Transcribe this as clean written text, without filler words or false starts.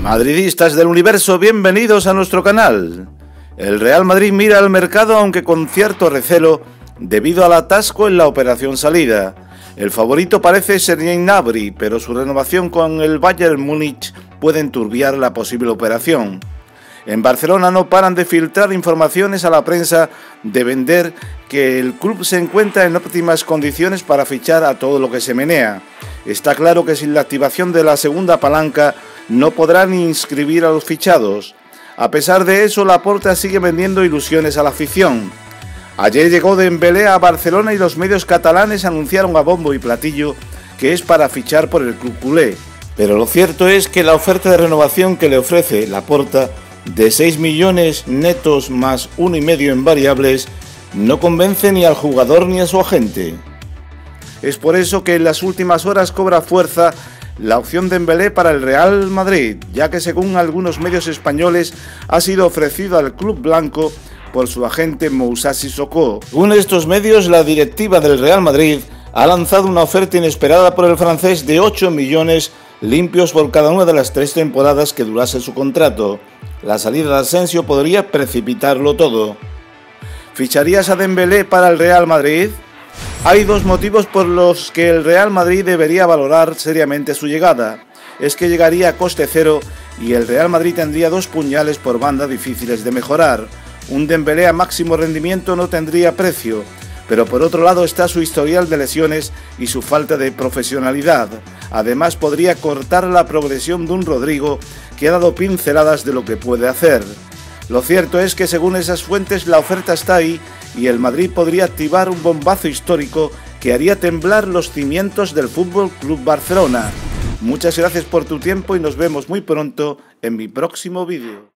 Madridistas del universo, bienvenidos a nuestro canal. El Real Madrid mira al mercado, aunque con cierto recelo, debido al atasco en la operación salida. El favorito parece Serge Gnabry, pero su renovación con el Bayern Múnich puede enturbiar la posible operación. En Barcelona no paran de filtrar informaciones a la prensa de vender que el club se encuentra en óptimas condiciones para fichar a todo lo que se menea. Está claro que sin la activación de la segunda palanca no podrán inscribir a los fichados. A pesar de eso, Laporta sigue vendiendo ilusiones a la afición. Ayer llegó Dembélé a Barcelona y los medios catalanes anunciaron a bombo y platillo que es para fichar por el club culé. Pero lo cierto es que la oferta de renovación que le ofrece Laporta, de 6 millones netos más 1,5 en variables, no convence ni al jugador ni a su agente. Es por eso que en las últimas horas cobra fuerza la opción de Dembélé para el Real Madrid, ya que según algunos medios españoles ha sido ofrecido al club blanco por su agente Moussa Sissoko. Según estos medios, la directiva del Real Madrid ha lanzado una oferta inesperada por el francés de 8 millones limpios por cada una de las 3 temporadas que durase su contrato. La salida de Asensio podría precipitarlo todo. ¿Ficharías a Dembélé para el Real Madrid? Hay 2 motivos por los que el Real Madrid debería valorar seriamente su llegada. Es que llegaría a coste cero y el Real Madrid tendría 2 puñales por banda difíciles de mejorar. Un Dembélé a máximo rendimiento no tendría precio, pero por otro lado está su historial de lesiones y su falta de profesionalidad. Además podría cortar la progresión de un Rodrigo que ha dado pinceladas de lo que puede hacer. Lo cierto es que según esas fuentes la oferta está ahí y el Madrid podría activar un bombazo histórico que haría temblar los cimientos del Fútbol Club Barcelona. Muchas gracias por tu tiempo y nos vemos muy pronto en mi próximo vídeo.